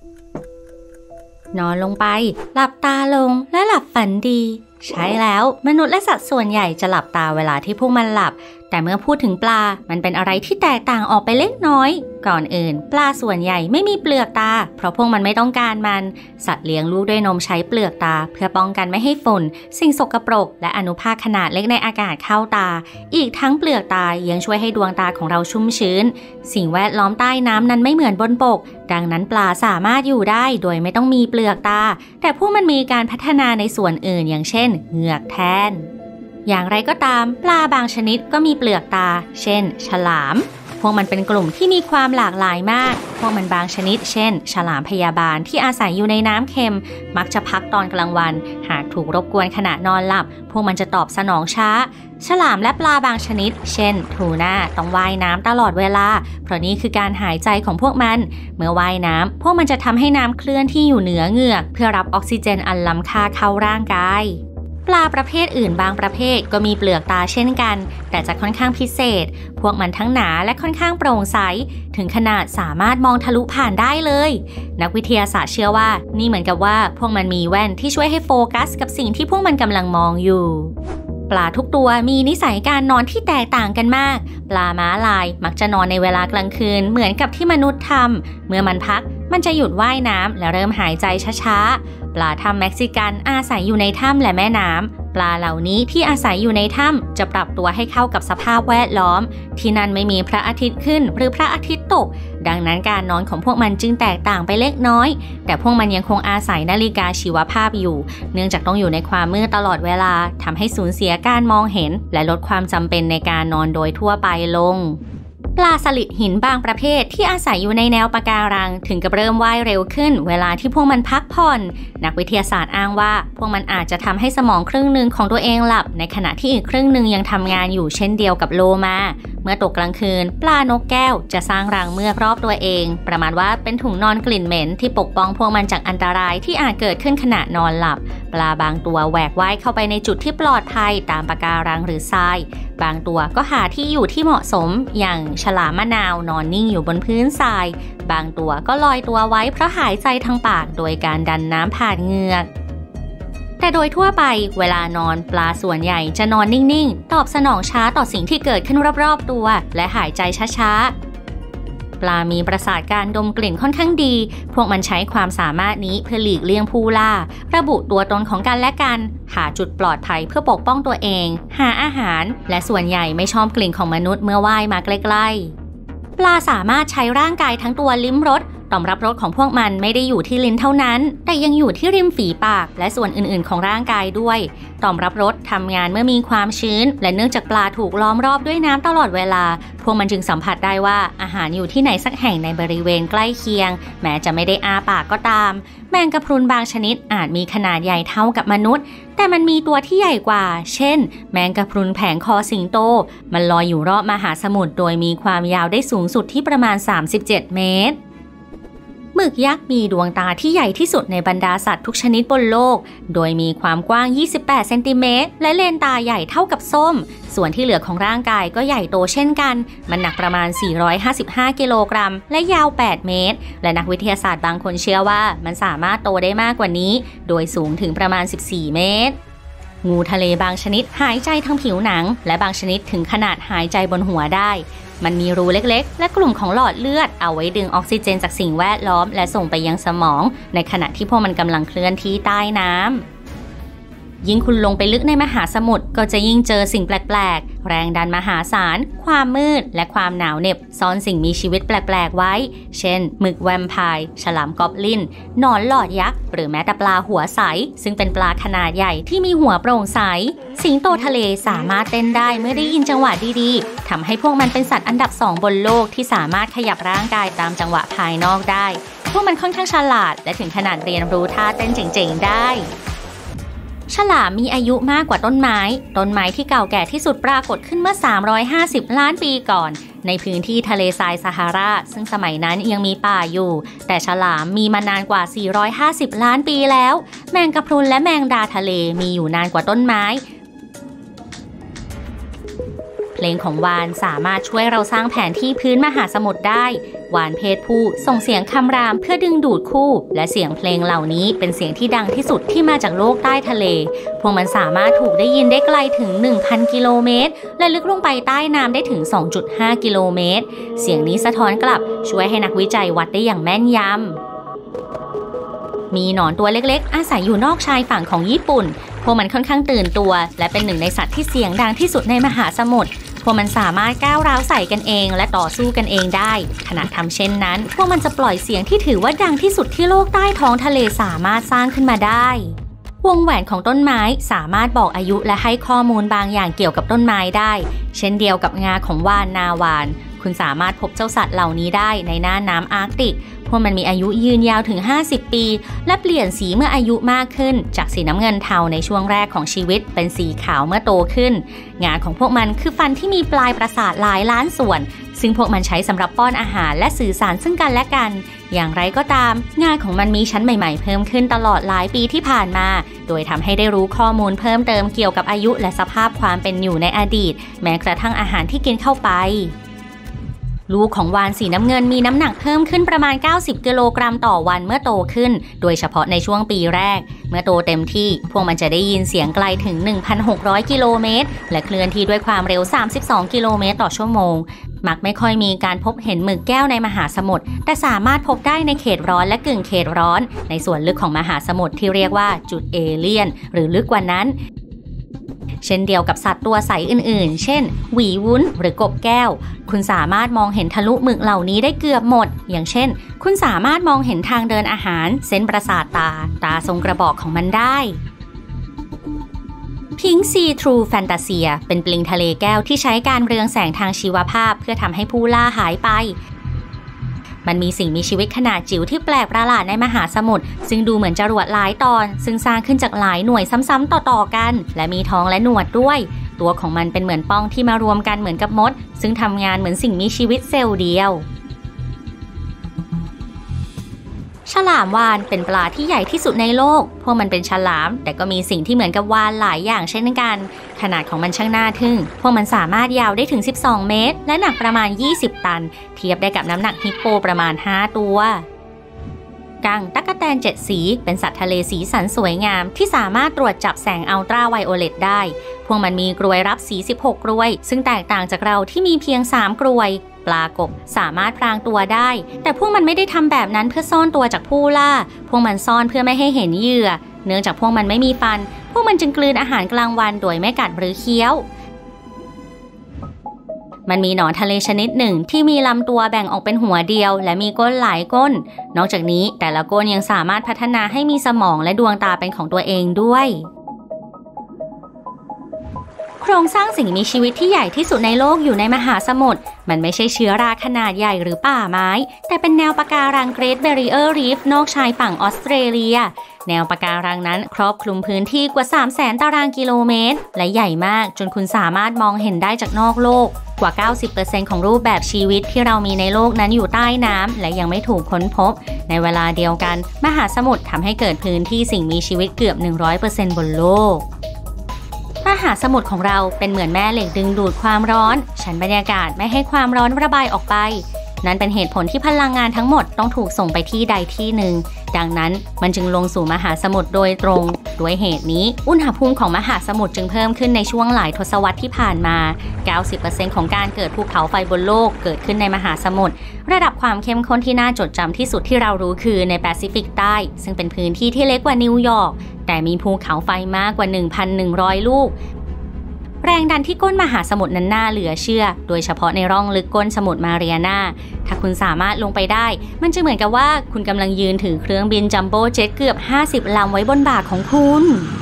นอนลงไปหลับตาลงและหลับฝันดีใช่แล้วมนุษย์และสัตว์ส่วนใหญ่จะหลับตาเวลาที่พวกมันหลับแต่เมื่อพูดถึงปลามันเป็นอะไรที่แตกต่างออกไปเล็กน้อยก่อนอื่นปลาส่วนใหญ่ไม่มีเปลือกตาเพราะพวกมันไม่ต้องการมันสัตว์เลี้ยงลูกด้วยนมใช้เปลือกตาเพื่อป้องกันไม่ให้ฝุ่นสิ่งสกปรกและอนุภาคขนาดเล็กในอากาศเข้าตาอีกทั้งเปลือกตายังช่วยให้ดวงตาของเราชุ่มชื้นสิ่งแวดล้อมใต้น้ำนั้นไม่เหมือนบนบกดังนั้นปลาสามารถอยู่ได้โดยไม่ต้องมีเปลือกตาแต่พวกมันมีการพัฒนาในส่วนอื่นอย่างเช่นเหงือกแทนอย่างไรก็ตามปลาบางชนิดก็มีเปลือกตาเช่นฉลามพวกมันเป็นกลุ่มที่มีความหลากหลายมากพวกมันบางชนิดเช่นฉลามพยาบาลที่อาศัยอยู่ในน้ำเค็มมักจะพักตอนกลางวันหากถูกรบกวนขณะนอนหลับพวกมันจะตอบสนองช้าฉลามและปลาบางชนิดเช่นทูน่าต้องว่ายน้ำตลอดเวลาเพราะนี่คือการหายใจของพวกมันเมื่อว่ายน้ำพวกมันจะทำให้น้ำเคลื่อนที่อยู่เหนือเหงือกเพื่อรับออกซิเจนอันล้ำค่าเข้าร่างกายปลาประเภทอื่นบางประเภทก็มีเปลือกตาเช่นกันแต่จะค่อนข้างพิเศษพวกมันทั้งหนาและค่อนข้างโปร่งใสถึงขนาดสามารถมองทะลุผ่านได้เลยนักวิทยาศาสตร์เชื่อว่านี่เหมือนกับว่าพวกมันมีแว่นที่ช่วยให้โฟกัสกับสิ่งที่พวกมันกำลังมองอยู่ปลาทุกตัวมีนิสัยการนอนที่แตกต่างกันมากปลาม้าลายมักจะนอนในเวลากลางคืนเหมือนกับที่มนุษย์ทำเมื่อมันพักมันจะหยุดว่ายน้ำและเริ่มหายใจช้าๆปลาถ้ำเม็กซิกันอาศัยอยู่ในถ้ำและแม่น้ำปลาเหล่านี้ที่อาศัยอยู่ในถ้ำจะปรับตัวให้เข้ากับสภาพแวดล้อมที่นั่นไม่มีพระอาทิตย์ขึ้นหรือพระอาทิตย์ตกดังนั้นการนอนของพวกมันจึงแตกต่างไปเล็กน้อยแต่พวกมันยังคงอาศัยนาฬิกาชีวภาพอยู่เนื่องจากต้องอยู่ในความมืดตลอดเวลาทำให้สูญเสียการมองเห็นและลดความจำเป็นในการนอนโดยทั่วไปลงปลาสลิดหินบางประเภทที่อาศัยอยู่ในแนวปะการังถึงกับเริ่มว่ายเร็วขึ้นเวลาที่พวกมันพักผ่อนนักวิทยาศาสตร์อ้างว่าพวกมันอาจจะทำให้สมองครึ่งหนึ่งของตัวเองหลับในขณะที่อีกครึ่งหนึ่งยังทำงานอยู่เช่นเดียวกับโลมาเมื่อตกกลางคืนปลานกแก้วจะสร้างรังเมือกรอบตัวเองประมาณว่าเป็นถุงนอนกลิ่นเหม็นที่ปกป้องพวกมันจากอันตรายที่อาจเกิดขึ้นขณะนอนหลับปลาบางตัวแหวกว่ายเข้าไปในจุดที่ปลอดภัยตามปะการังหรือทรายบางตัวก็หาที่อยู่ที่เหมาะสมอย่างฉลามมะนาวนอนนิ่งอยู่บนพื้นทรายบางตัวก็ลอยตัวไว้เพราะหายใจทางปากโดยการดันน้ำผ่านเหงือกแต่โดยทั่วไปเวลานอนปลาส่วนใหญ่จะนอนนิ่งๆตอบสนองช้าต่อสิ่งที่เกิดขึ้นรอบๆตัวและหายใจช้าๆปลามีประสาทการดมกลิ่นค่อนข้างดีพวกมันใช้ความสามารถนี้เพื่อหลีกเลี่ยงผู้ล่าระบุตัวตนของกันและกันหาจุดปลอดภัยเพื่อปกป้องตัวเองหาอาหารและส่วนใหญ่ไม่ชอบกลิ่นของมนุษย์เมื่อว่ายมาใกล้ๆปลาสามารถใช้ร่างกายทั้งตัวลิ้มรสต่อมรับรสของพวกมันไม่ได้อยู่ที่ลิ้นเท่านั้นแต่ยังอยู่ที่ริมฝีปากและส่วนอื่นๆของร่างกายด้วยต่อมรับรสทำงานเมื่อมีความชื้นและเนื่องจากปลาถูกล้อมรอบด้วยน้ำตลอดเวลาพวกมันจึงสัมผัสได้ว่าอาหารอยู่ที่ไหนสักแห่งในบริเวณใกล้เคียงแม้จะไม่ได้อ้าปากก็ตามแมงกะพรุนบางชนิดอาจมีขนาดใหญ่เท่ากับมนุษย์แต่มันมีตัวที่ใหญ่กว่าเช่นแมงกะพรุนแผงคอสิงโตมันลอยอยู่รอบมหาสมุทรโดยมีความยาวได้สูงสุดที่ประมาณ37 เมตรหมึกยักษ์มีดวงตาที่ใหญ่ที่สุดในบรรดาสัตว์ทุกชนิดบนโลกโดยมีความกว้าง28 เซนติเมตรและเลนตาใหญ่เท่ากับส้มส่วนที่เหลือของร่างกายก็ใหญ่โตเช่นกันมันหนักประมาณ455 กิโลกรัมและยาว8 เมตรและนักวิทยาศาสตร์บางคนเชื่อว่ามันสามารถโตได้มากกว่านี้โดยสูงถึงประมาณ14 เมตรงูทะเลบางชนิดหายใจทางผิวหนังและบางชนิดถึงขนาดหายใจบนหัวได้มันมีรูเล็กๆและกลุ่มของหลอดเลือดเอาไว้ดึงออกซิเจนจากสิ่งแวดล้อมและส่งไปยังสมองในขณะที่พวกมันกำลังเคลื่อนที่ใต้น้ำยิ่งคุณลงไปลึกในมหาสมุทรก็จะยิ่งเจอสิ่งแปลกๆแรงดันมหาศาลความมืดและความหนาวเหน็บซ่อนสิ่งมีชีวิตแปลกๆไว้เช่นหมึกแวมไพร์ฉลามกอบลินหนอนหลอดยักษ์หรือแม้แต่ปลาหัวใสซึ่งเป็นปลาขนาดใหญ่ที่มีหัวโปร่งใสสิงโตทะเลสามารถเต้นได้เมื่อได้ยินจังหวะดีๆทำให้พวกมันเป็นสัตว์อันดับ2บนโลกที่สามารถขยับร่างกายตามจังหวะภายนอกได้พวกมันค่อนข้างฉลาดและถึงขนาดเรียนรู้ท่าเต้นเจ๋งๆได้ฉลามมีอายุมากกว่าต้นไม้ที่เก่าแก่ที่สุดปรากฏขึ้นเมื่อ350 ล้านปีก่อนในพื้นที่ทะเลทรายซาฮาราซึ่งสมัยนั้นยังมีป่าอยู่แต่ฉลามมีมานานกว่า450 ล้านปีแล้วแมงกะพรุนและแมงดาทะเลมีอยู่นานกว่าต้นไม้ผลงของวาฬสามารถช่วยเราสร้างแผนที่พื้นมหาสมุทรได้วาฬเพศผู้ส่งเสียงคำรามเพื่อดึงดูดคู่และเสียงเพลงเหล่านี้เป็นเสียงที่ดังที่สุดที่มาจากโลกใต้ทะเลพวกมันสามารถถูกได้ยินได้ไกลถึง 1,000 กิโลเมตรและลึกลงไปใต้น้ำได้ถึง 2.5 กิโลเมตรเสียงนี้สะท้อนกลับช่วยให้นักวิจัยวัดได้อย่างแม่นยำมีหนอนตัวเล็กๆอาศัยอยู่นอกชายฝั่งของญี่ปุ่นพวกมันค่อนข้างตื่นตัวและเป็นหนึ่งในสัตว์ที่เสียงดังที่สุดในมหาสมุทรพวกมันสามารถก้าวร้าวใส่กันเองและต่อสู้กันเองได้ขณะทำเช่นนั้นพวกมันจะปล่อยเสียงที่ถือว่าดังที่สุดที่โลกใต้ท้องทะเลสามารถสร้างขึ้นมาได้วงแหวนของต้นไม้สามารถบอกอายุและให้ข้อมูลบางอย่างเกี่ยวกับต้นไม้ได้เช่นเดียวกับงาของวาฬนาวาฬคุณสามารถพบเจ้าสัตว์เหล่านี้ได้ในน่านน้ำอาร์กติกพวกมันมีอายุยืนยาวถึง50 ปีและเปลี่ยนสีเมื่ออายุมากขึ้นจากสีน้ำเงินเทาในช่วงแรกของชีวิตเป็นสีขาวเมื่อโตขึ้นงาของพวกมันคือฟันที่มีปลายประสาทหลายล้านส่วนซึ่งพวกมันใช้สำหรับป้อนอาหารและสื่อสารซึ่งกันและกันอย่างไรก็ตามงาของมันมีชั้นใหม่ๆเพิ่มขึ้นตลอดหลายปีที่ผ่านมาโดยทำให้ได้รู้ข้อมูลเพิ่มเติมเกี่ยวกับอายุและสภาพความเป็นอยู่ในอดีตแม้กระทั่งอาหารที่กินเข้าไปลูกของวาฬสีน้ำเงินมีน้ำหนักเพิ่มขึ้นประมาณ90 กิโลกรัมต่อวันเมื่อโตขึ้นโดยเฉพาะในช่วงปีแรกเมื่อโตเต็มที่พวกมันจะได้ยินเสียงไกลถึง 1,600 กิโลเมตรและเคลื่อนที่ด้วยความเร็ว32 กิโลเมตรต่อชั่วโมงมักไม่ค่อยมีการพบเห็นหมึกแก้วในมหาสมุทรแต่สามารถพบได้ในเขตร้อนและกึ่งเขตร้อนในส่วนลึกของมหาสมุทรที่เรียกว่าจุดเอเลี่ยนหรือลึกกว่านั้นเช่นเดียวกับสัตว์ตัวใสอื่นๆเช่นหวีวุ้นหรือกบแก้วคุณสามารถมองเห็นทะลุหมึกเหล่านี้ได้เกือบหมดอย่างเช่นคุณสามารถมองเห็นทางเดินอาหารเส้นประสาทตาทรงกระบอกของมันได้พิงค์ซีทรูแฟนตาเซียเป็นปลิงทะเลแก้วที่ใช้การเรืองแสงทางชีวภาพเพื่อทำให้ผู้ล่าหายไปมันมีสิ่งมีชีวิตขนาดจิ๋วที่แปลกประหลาดในมหาสมุทรซึ่งดูเหมือนจรวดหลายตอนซึ่งสร้างขึ้นจากหลายหน่วยซ้ำๆต่อๆกันและมีท้องและหนวดด้วยตัวของมันเป็นเหมือนป้องที่มารวมกันเหมือนกับมดซึ่งทำงานเหมือนสิ่งมีชีวิตเซลล์เดียวฉลามวาฬเป็นปลาที่ใหญ่ที่สุดในโลกพวกมันเป็นฉลามแต่ก็มีสิ่งที่เหมือนกับวาฬหลายอย่างเช่นกันขนาดของมันช่างน่าทึ่งพวกมันสามารถยาวได้ถึง12 เมตรและหนักประมาณ20 ตันเทียบได้กับน้ำหนักฮิปโปประมาณ5 ตัวกังตั๊กแตน7 สีเป็นสัตว์ทะเลสีสันสวยงามที่สามารถตรวจจับแสงอัลตราไวโอเลตได้พวกมันมีกรวยรับสี16 กรวยซึ่งแตกต่างจากเราที่มีเพียง3 กรวยปลากบสามารถพรางตัวได้แต่พวกมันไม่ได้ทำแบบนั้นเพื่อซ่อนตัวจากผู้ล่าพวกมันซ่อนเพื่อไม่ให้เห็นเหยื่อเนื่องจากพวกมันไม่มีฟันพวกมันจึงกลืนอาหารกลางวันโดยไม่กัดหรือเคี้ยวมันมีหนอนทะเลชนิดหนึ่งที่มีลำตัวแบ่งออกเป็นหัวเดียวและมีก้นหลายก้นนอกจากนี้แต่ละก้นยังสามารถพัฒนาให้มีสมองและดวงตาเป็นของตัวเองด้วยโครงสร้างสิ่งมีชีวิตที่ใหญ่ที่สุดในโลกอยู่ในมหาสมุทรมันไม่ใช่เชื้อราขนาดใหญ่หรือป่าไม้แต่เป็นแนวปะการัง Great Barrier Reef นอกชายฝั่งออสเตรเลียแนวปะการังนั้นครอบคลุมพื้นที่กว่า 300,000 ตารางกิโลเมตรและใหญ่มากจนคุณสามารถมองเห็นได้จากนอกโลกกว่า 90% ของรูปแบบชีวิตที่เรามีในโลกนั้นอยู่ใต้น้ำและยังไม่ถูกค้นพบในเวลาเดียวกันมหาสมุทรทำให้เกิดพื้นที่สิ่งมีชีวิตเกือบ 100% บนโลกมหาสมุทรของเราเป็นเหมือนแม่เหล็กดึงดูดความร้อนชั้นบรรยากาศไม่ให้ความร้อนระบายออกไปนั่นเป็นเหตุผลที่พลังงานทั้งหมดต้องถูกส่งไปที่ใดที่หนึ่งดังนั้นมันจึงลงสู่มหาสมุทรโดยตรงด้วยเหตุนี้อุณหภูมิของมหาสมุทรจึงเพิ่มขึ้นในช่วงหลายทศวรรษที่ผ่านมา 90% ของการเกิดภูเขาไฟบนโลกเกิดขึ้นในมหาสมุทรระดับความเข้มข้นที่น่าจดจำที่สุดที่เรารู้คือในแปซิฟิกใต้ซึ่งเป็นพื้นที่ที่เล็กกว่านิวยอร์กแต่มีภูเขาไฟมากกว่า 1,100 ลูกแรงดันที่ก้นมหาสมุทรนั้นน่าเหลือเชื่อโดยเฉพาะในร่องลึกก้นสมุทรมาเรียนาถ้าคุณสามารถลงไปได้มันจะเหมือนกับว่าคุณกำลังยืนถือเครื่องบินจัมโบ้เจ็ตเกือบ50 ลำไว้บนบ่าของคุณ